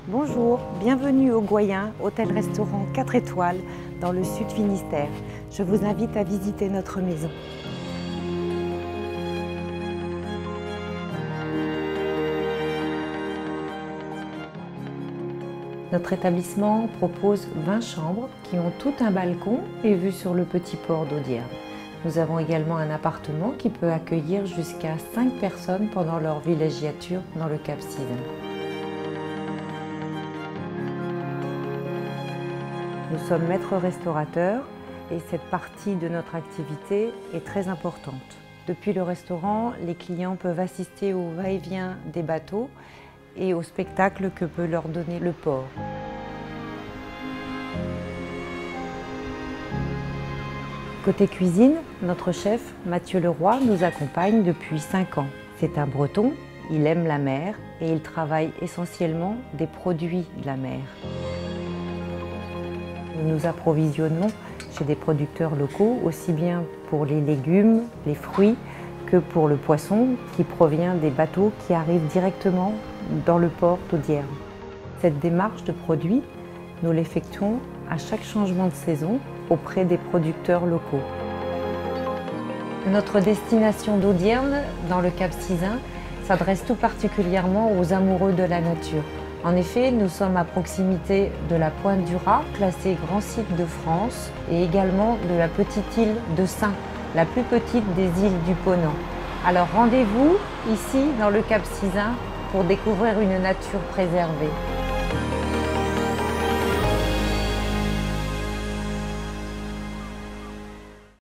Bonjour, bienvenue au Goyen, hôtel-restaurant 4 étoiles dans le sud Finistère. Je vous invite à visiter notre maison. Notre établissement propose 20 chambres qui ont tout un balcon et vue sur le petit port d'Audierne. Nous avons également un appartement qui peut accueillir jusqu'à 5 personnes pendant leur villégiature dans le Cap Sizun. Nous sommes maîtres restaurateurs et cette partie de notre activité est très importante. Depuis le restaurant, les clients peuvent assister au va-et-vient des bateaux et au spectacle que peut leur donner le port. Côté cuisine, notre chef Mathieu Leroy nous accompagne depuis 5 ans. C'est un Breton, il aime la mer et il travaille essentiellement des produits de la mer. Nous nous approvisionnons chez des producteurs locaux, aussi bien pour les légumes, les fruits, que pour le poisson qui provient des bateaux qui arrivent directement dans le port d'Audierne. Cette démarche de produits, nous l'effectuons à chaque changement de saison auprès des producteurs locaux. Notre destination d'Audierne, dans le Cap Sizun, s'adresse tout particulièrement aux amoureux de la nature. En effet, nous sommes à proximité de la Pointe du Raz, classée grand site de France, et également de la petite île de Saint, la plus petite des îles du Ponant. Alors rendez-vous ici dans le Cap Sizun pour découvrir une nature préservée.